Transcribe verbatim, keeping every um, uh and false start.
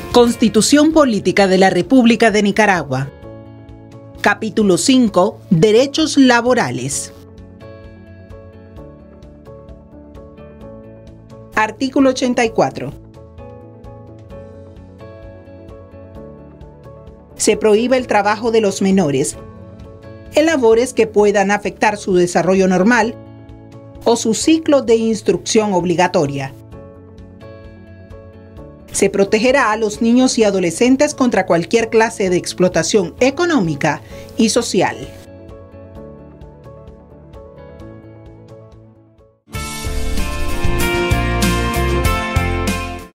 Constitución Política de la República de Nicaragua. Capítulo cinco. Derechos laborales. Artículo ochenta y cuatro. Se prohíbe el trabajo de los menores en labores que puedan afectar su desarrollo normal o su ciclo de instrucción obligatoria. Se protegerá a los niños y adolescentes contra cualquier clase de explotación económica y social.